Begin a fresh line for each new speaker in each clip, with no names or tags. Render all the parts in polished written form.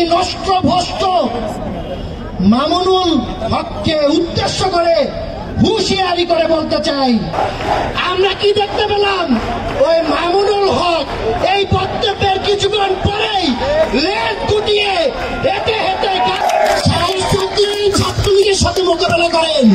নষ্ট ভ্রষ্ট মামুনুল হককে উদ্দেশ্য করে হুঁশিয়ারি করে বলতে চাই, আমরা কি দেখতে পেলাম? ওই মামুনুল হক এই বক্তব্যের কিছুক্ষণ পরেই লেজ গুটিয়ে হেঁটে হেঁটে ছাত্রলীগের সাথে মোকাবেলা করেন।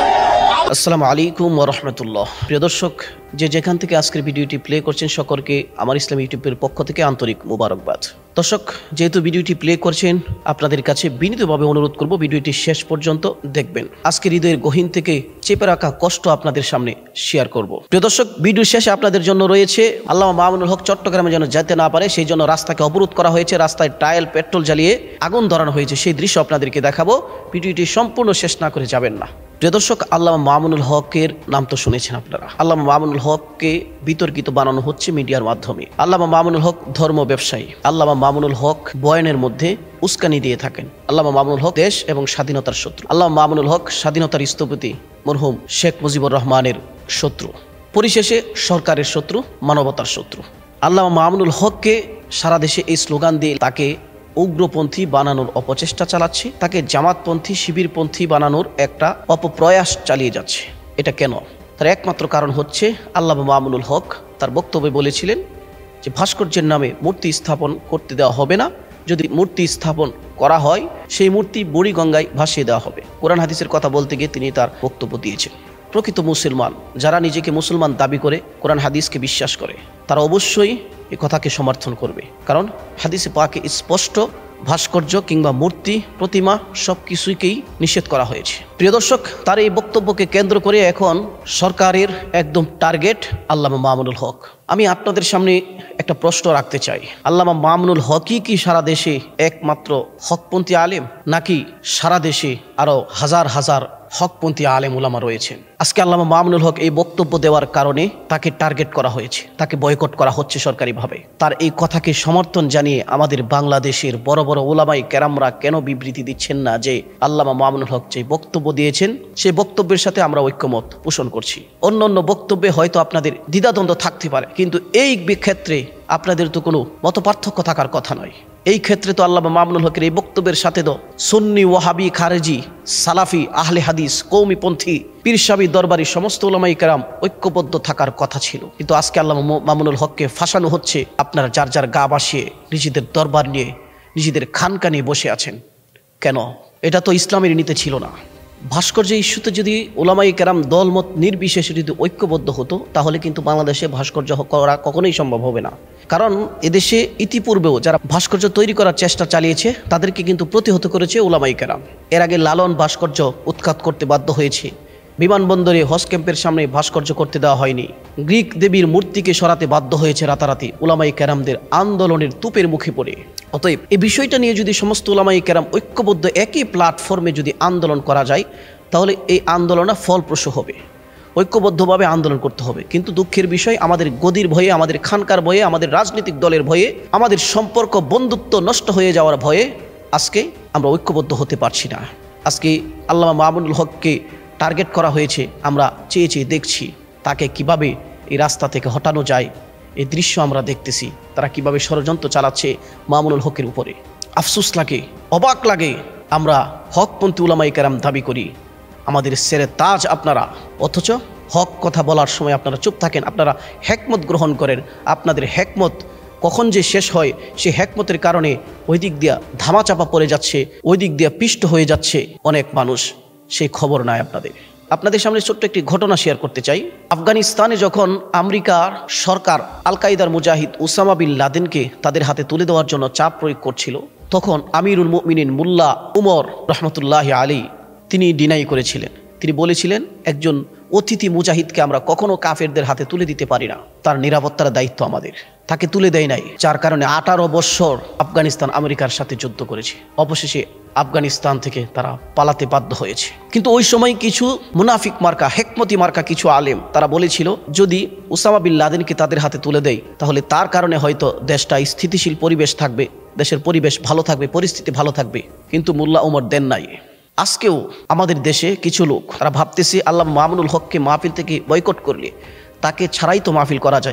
আসসালামু আলাইকুম ওয়া রাহমাতুল্লাহ। প্রিয় দর্শক, যেখান থেকে আজকের ভিডিওটি প্লে করছেন সকলকে আমার ইসলামী ইউটিউবের পক্ষ থেকে আন্তরিক মোবারকবাদ। দর্শক, যেহেতু ভিডিওটি প্লে করছেন, আপনাদের কাছে বিনীতভাবে অনুরোধ করব ভিডিওটি শেষ পর্যন্ত দেখবেন। আজকের হৃদয়ের গহীন থেকে চেপে রাখা কষ্ট আপনাদের সামনে শেয়ার করব। প্রিয় দর্শক, ভিডিওর শেষে আপনাদের জন্য রয়েছে আল্লামা মামুনুল হক চট্টগ্রামে যেন যেতে না পারে সেই জন্য রাস্তাকে অবরোধ করা হয়েছে, রাস্তায় টায়ার পেট্রোল জ্বালিয়ে আগুন ধরানো হয়েছে, সেই দৃশ্য আপনাদেরকে দেখাবো। ভিডিওটি সম্পূর্ণ শেষ না করে যাবেন না। প্রিয় দর্শক, আল্লামা মামুনুল হকের নাম তো শুনেছেন আপনারা। আল্লামা মামুনুল হককে বিতর্কিত বানানো হচ্ছে মিডিয়ার মাধ্যমে। আল্লামা মামুনুল হক ধর্ম ব্যবসায়ী। আল্লামা মামুনুল হক বয়ানের মধ্যে উস্কানি দিয়ে থাকেন। আল্লামা মামুনুল হক দেশ এবং স্বাধীনতার শত্রু। আল্লামা মামুনুল হক স্বাধীনতার স্থপতি মরহুম শেখ মুজিবুর রহমানের শত্রু, পরিশেষে সরকারের শত্রু, মানবতার শত্রু। আল্লামা মামুনুল হককে সারা দেশে এই স্লোগান দিয়ে তাকে উগ্রপন্থী বানানোর অপচেষ্টা চালাচ্ছে, তাকে জামাতপন্থী শিবিরপন্থী বানানোর একটা অপপ্রয়াস চালিয়ে যাচ্ছে। এটা কেন? তার একমাত্র কারণ হচ্ছে আল্লামা মামুনুল হক তার বক্তব্যে বলেছিলেন যে ভাস্কর্যের নামে মূর্তি স্থাপন করতে দেওয়া হবে না, যদি মূর্তি স্থাপন করা হয় সেই মূর্তি বুড়িগঙ্গায় ভাসিয়ে দেওয়া হবে। কোরআন হাদিসের কথা বলতে গিয়ে তিনি তার বক্তব্য দিয়েছেন। প্রকৃত মুসলমান যারা নিজেকে মুসলমান দাবি করে কোরআন হাদিসকে বিশ্বাস করে তারা অবশ্যই এই কথাকে সমর্থন করবে, কারণ হাদিসে পাকে স্পষ্ট ভাস্কর্য কিংবা মূর্তি প্রতিমা সব কিছুকেই নিষেধ করা হয়েছে। প্রিয় দর্শক, তার এই বক্তব্যকে কেন্দ্র করে এখন সরকারের একদম টার্গেট আল্লামা মামুনুল হক। আমি আপনাদের সামনে একটা প্রশ্ন রাখতে চাই, আল্লামা মামুনুল হকই কি সারা দেশে একমাত্র হকপন্থী আলেম, নাকি সারা দেশে আরো হাজার হাজার হকপন্থী আলেম উলামা রয়েছেন? আজকে আল্লামা মামুনুল হক এই বক্তব্য দেওয়ার কারণে তাকে টার্গেট করা হয়েছে, তাকে বয়কট করা হচ্ছে সরকারিভাবে। তার এই কথাকে সমর্থন জানিয়ে আমাদের বাংলাদেশের বড় বড় উলামায়ে কেরামরা কেন বিবৃতি দিচ্ছেন না যে আল্লামা মামুনুল হক যে বক্তব্য দিয়েছেন সেই বক্তব্যের সাথে আমরা ঐক্যমত পোষণ করছি? অন্য অন্য বক্তব্যে হয়তো আপনাদের দ্বিধাদ্বন্দ্ব থাকতে পারে, কিন্তু এই ক্ষেত্রে আপনাদের তো কোনো মত পার্থক্য থাকার কথা নয়। এই ক্ষেত্রে তো আল্লামা মামুনুল হকের এই বক্তব্যের সাথে তো সুন্নি, ওয়াহাবি, খারেজি, সালাফি, আহলে হাদিস, কওমিপন্থী, পীরসাবি, দরবারি সমস্ত উলামায়ে কেরাম ঐক্যবদ্ধ থাকার কথা ছিল। কিন্তু আজকে আল্লামা মামুনুল হককে ফাঁসানো হচ্ছে। আপনারা যার যার গা বাসিয়ে নিজেদের দরবার নিয়ে নিজেদের খানকা নিয়ে বসে আছেন কেন? এটা তো ইসলামের নীতি ছিল না। ভাস্কর্য ইস্যুতে যদি উলামায়ে কেরাম দলমত নির্বিশেষে যদি ঐক্যবদ্ধ হতো তাহলে কিন্তু বাংলাদেশে ভাস্কর্য করা কখনোই সম্ভব হবে না। কারণ এদেশে ইতিপূর্বেও যারা ভাস্কর্য তৈরি করার চেষ্টা চালিয়েছে তাদেরকে কিন্তু প্রতিহত করেছে উলামায়ে কেরাম। এর আগে লালন ভাস্কর্য উৎখাত করতে বাধ্য হয়েছে, বিমানবন্দরে হজ ক্যাম্পের সামনে ভাস্কর্য করতে দেওয়া হয়নি, গ্রিক দেবীর মূর্তিকে সরাতে বাধ্য হয়েছে রাতারাতি উলামায়ে কেরামদের আন্দোলনের তুপের মুখে পড়ে। অতএব এই বিষয়টা নিয়ে যদি সমস্ত উলামায়ে কেরাম ঐক্যবদ্ধ একই প্ল্যাটফর্মে যদি আন্দোলন করা যায় তাহলে এই আন্দোলনটা ফলপ্রসূ হবে। ঐক্যবদ্ধভাবে আন্দোলন করতে হবে। কিন্তু দুঃখের বিষয়, আমাদের গদির ভয়ে, আমাদের খানকার ভয়ে, আমাদের রাজনৈতিক দলের ভয়ে, আমাদের সম্পর্ক বন্ধুত্ব নষ্ট হয়ে যাওয়ার ভয়ে আজকে আমরা ঐক্যবদ্ধ হতে পারছি না। আজকে আল্লামা মামুনুল হককে টার্গেট করা হয়েছে, আমরা চেয়ে চেয়ে দেখছি তাকে কিভাবে এই রাস্তা থেকে হটানো যায়। এই দৃশ্য আমরা দেখতেছি, তারা কিভাবে ষড়যন্ত্র চালাচ্ছে মামুনুল হকের উপরে। আফসোস লাগে, অবাক লাগে। আমরা হকপন্থী উলামায়ে কেরাম দাবি করি, আমাদের সেরে তাজ আপনারা, অথচ হক কথা বলার সময় আপনারা চুপ থাকেন। আপনারা হেকমত গ্রহণ করেন, আপনাদের হেকমত কখন যে শেষ হয় সেই হেকমতের কারণে ওই দিক দিয়া ধামাচাপা পড়ে যাচ্ছে, ওই দিক দিয়া পিষ্ট হয়ে যাচ্ছে অনেক মানুষ, সেই খবর নাই আপনাদের। আপনাদের সামনে ছোট্ট একটি ঘটনা শেয়ার করতে চাই। আফগানিস্তানে যখন আমেরিকার সরকার আল কায়দার মুজাহিদ উসামা বিন লাদেনকে তাদের হাতে তুলে দেওয়ার জন্য চাপ প্রয়োগ করছিল, তখন আমিরুল মুমিনিন মুল্লা উমর রহমতুল্লাহ আলী তিনি ডিনাই করেছিলেন। তিনি বলেছিলেন একজন অতিথি মুজাহিদকে আমরা কখনো কাফেরদের হাতে তুলে দিতে পারি না, তার নিরাপত্তার দায়িত্ব আমাদের। তাকে তুলে দেয় নাই, যার কারণে 18 বছর আফগানিস্তান আমেরিকার সাথে যুদ্ধ করেছে। অবশেষে আফগানিস্তান থেকে তারা পালাতে বাধ্য হয়েছে। কিন্তু ওই সময় কিছু মুনাফিক মার্কা, হেকমতি মার্কা কিছু আলেম তারা বলেছিল যদি উসামা বিন লাদেনকে তাদের হাতে তুলে দেয় তাহলে তার কারণে হয়তো দেশটা স্থিতিশীল পরিবেশ থাকবে, দেশের পরিবেশ ভালো থাকবে, পরিস্থিতি ভালো থাকবে। কিন্তু মোল্লা উমর দেন নাই। আজকেও আমাদের দেশে কিছু লোক তারা ভাবতেছে আল্লামা মামুনুল হককে মাহফিল থেকে বয়কট করলে তাকে ছাড়াই তো মাহফিল করা যায়,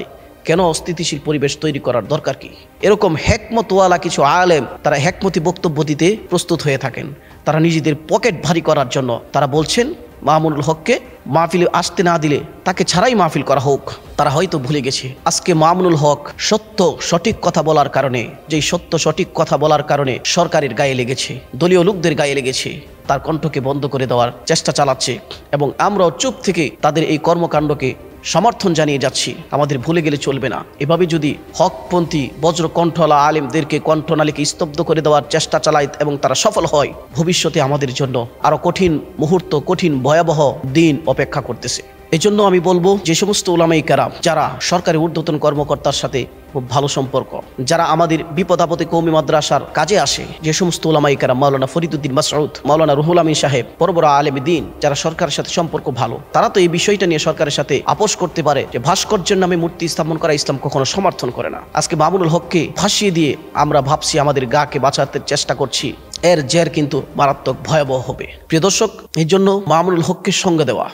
কেন অস্থিতিশীল পরিবেশ তৈরি করার দরকার কি? এরকম হেকমতওয়ালা কিছু আলেম তারা হেকমতি বক্তব্য দিতে প্রস্তুত হয়ে থাকেন। তারা নিজেদের পকেট ভারী করার জন্য তারা বলছেন মামুনুল হককে মাহফিলে আসতে না দিলে তাকে ছাড়াই মাহফিল করা হোক। তারা হয়তো ভুলে গেছে আজকে মামুনুল হক সত্য সঠিক কথা বলার কারণে, যেই সত্য সঠিক কথা বলার কারণে সরকারের গায়ে লেগেছে, দলীয় লোকদের গায়ে লেগেছে, তার কণ্ঠকে বন্ধ করে দেওয়ার চেষ্টা চালাচ্ছে এবং আমরাও চুপ থেকে তাদের এই কর্মকাণ্ডকে সমর্থন জানিয়ে যাচ্ছি। আমাদের ভুলে গেলে চলবে না। এভাবে যদি হকপন্থী বজ্র কণ্ঠওয়ালা আলেমদেরকে কণ্ঠনালীকে স্তব্ধ করে দেওয়ার চেষ্টা চালায় এবং তারা সফল হয়, ভবিষ্যতে আমাদের জন্য আরো কঠিন মুহূর্ত, কঠিন ভয়াবহ দিন অপেক্ষা করতেছে। এজন্য আমি বলবো যে সমস্ত উলামায়ে কেরাম যারা সরকারি ঊর্ধ্বতন কর্মকর্তার সাথে খুব ভালো সম্পর্ক, যারা আমাদের বিপদ আপদে কওমি মাদ্রাসার কাজে আসে, যে সমস্ত উলামায়ে কেরাম মাওলানা ফরিদউদ্দিন মাসউদ, মাওলানা রুহুল আমিন সাহেব, বড় বড় আলেম দ্বীন যারা সরকারের সাথে সম্পর্ক ভালো, তারা তো এই বিষয়টা নিয়ে সরকারের সাথে আপোষ করতে পারে যে ভাস্কর্যের নামে মূর্তি স্থাপন করা ইসলাম কখনো সমর্থন করে না। আজকে মামুনুল হককে ফাঁসিয়ে দিয়ে আমরা ভাবছি আমাদের গাকে বাঁচাতে চেষ্টা করছি, এর জের কিন্তু মারাত্মক ভয়াবহ হবে। প্রিয় দর্শক, এই জন্য মামুনুল হককে সঙ্গে দেওয়া,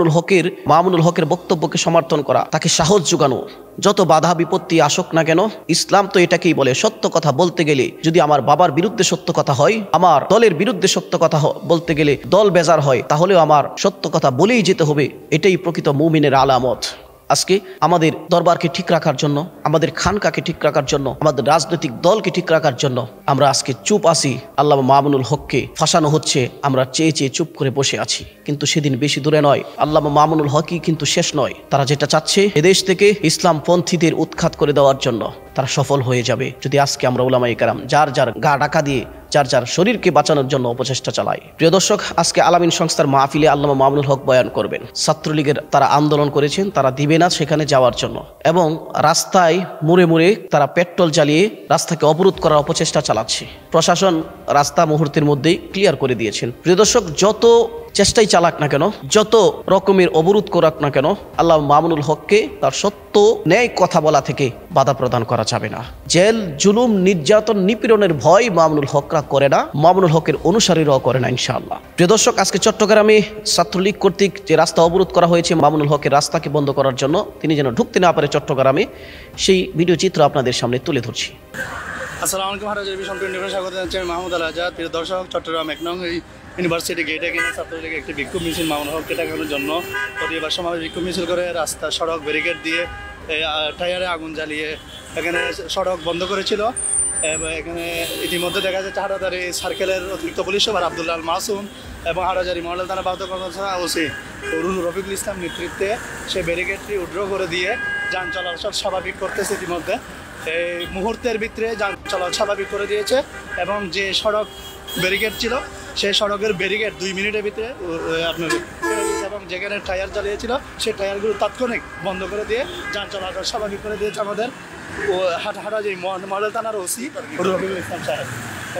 মামুনুল হকের বক্তব্যকে সমর্থন করা, তাকে সাহস যোগানো, যত বাধা বিপত্তি আসুক না কেন, ইসলাম তো এটাকেই বলে সত্য কথা বলতে গেলে যদি আমার বাবার বিরুদ্ধে সত্য কথা হয়, আমার দলের বিরুদ্ধে সত্য কথা বলতে গেলে দল বেজার হয়, তাহলেও আমার সত্য কথা বলেই যেতে হবে। এটাই প্রকৃত মুমিনের আলামত। আজকে আমাদের দরবারকে ঠিক রাখার জন্য, আমাদের খানকাকে ঠিক রাখার জন্য, আমাদের রাজনৈতিক দলকে ঠিক রাখার জন্য আমরা আজকে চুপ আছি। আল্লামা মামুনুল হককে ফাঁসানো হচ্ছে, আমরা চেয়ে চেয়ে চুপ করে বসে আছি। কিন্তু সেদিন বেশি দূরে নয়, আল্লামা মামুনুল হকই কিন্তু শেষ নয়। তারা যেটা চাচ্ছে এদেশ থেকে ইসলাম পন্থীদের উৎখাত করে দেওয়ার জন্য তারা সফল হয়ে যাবে যদি আজকে আমরা উলামায়ে কেরাম যার যার গা ঢাকা দিয়ে যার যার শরীরকে বাঁচানোর জন্য অপচেষ্টা চালায়। প্রিয় দর্শক, আজকে আলামিন সংস্থার মাহফিলে আল্লামা মামুনুল হক বয়ান করবেন। ছাত্রলীগের তারা আন্দোলন করেছেন, তারা দিবে না সেখানে যাওয়ার জন্য এবং রাস্তায় মুড়ে মুড়ে তারা পেট্রোল জ্বালিয়ে রাস্তাকে অবরোধ করার অপচেষ্টা চালাচ্ছে। প্রশাসন রাস্তা মুহূর্তের মধ্যেই ক্লিয়ার করে দিয়েছেন। প্রিয় দর্শক, যত চেষ্টাই চালাক না কেন, যত রকমের অবরোধ করাক না কেন, আল্লাহ মামুনুল হককে তার সত্য ন্যায় কথা বলা থেকে বাধা প্রদান করা যাবে না। জেল, জুলুম, নির্যাতন, নিপীড়নের ভয় মামুনুল হকরা করে না, মামুনুল হকের অনুসারীরাও করে না ইনশাআল্লাহ। প্রিয় দর্শক, আজকে চট্টগ্রামে ছাত্রলীগ কর্তৃক যে রাস্তা অবরোধ করা হয়েছে মামুনুল হকের রাস্তাকে বন্ধ করার জন্য, তিনি যেন ঢুকতে না পারে চট্টগ্রামে, সেই ভিডিও চিত্র আপনাদের সামনে তুলে ধরছি।
আসসালামু আলাইকুম, হারাজারি সম্পূর্ণ স্বাগত জানাচ্ছি আমি মাহমুদ আল আজাদ। প্রিয় দর্শক, চট্টগ্রাম ১ নং ইউনিভার্সিটি গেটে কিনে ছাত্রলীগের একটি বিক্ষোভ মিছিল মামুনুল হককে ঠেকানোর জন্য প্রতিবার সমাবেশ বিক্ষোভ মিছিল করে রাস্তা সড়ক ব্যারিকেড দিয়ে টায়ারে আগুন জ্বালিয়ে এখানে সড়ক বন্ধ করেছিল। এখানে ইতিমধ্যে দেখা যাচ্ছে হাটাজারি সার্কেলের অতিরিক্ত পুলিশ সুপার আব্দুল্লাহ আল মাসুম এবং হাটাজারি মডেল থানা বাহত কর্মকর্তা ওসি রফিকুল ইসলাম নেতৃত্বে সেই ব্যারিকেডটি উড্র করে দিয়ে যান চলাচল স্বাভাবিক করতেছে। ইতিমধ্যে এই মুহূর্তের ভিতরে যান চলাচল স্বাভাবিক করে দিয়েছে এবং যে সড়ক ব্যারিকেড ছিল সেই সড়কের ব্যারিকেড 2 মিনিটের ভিতরে আপনার এবং যেখানে টায়ার জ্বালিয়েছিল সেই টায়ারগুলো তাৎক্ষণিক বন্ধ করে দিয়ে যান চলাচল স্বাভাবিক করে দিয়েছে আমাদের হাটাজারি মডেল থানার ওসি রফিকুল ইসলাম সাহেব।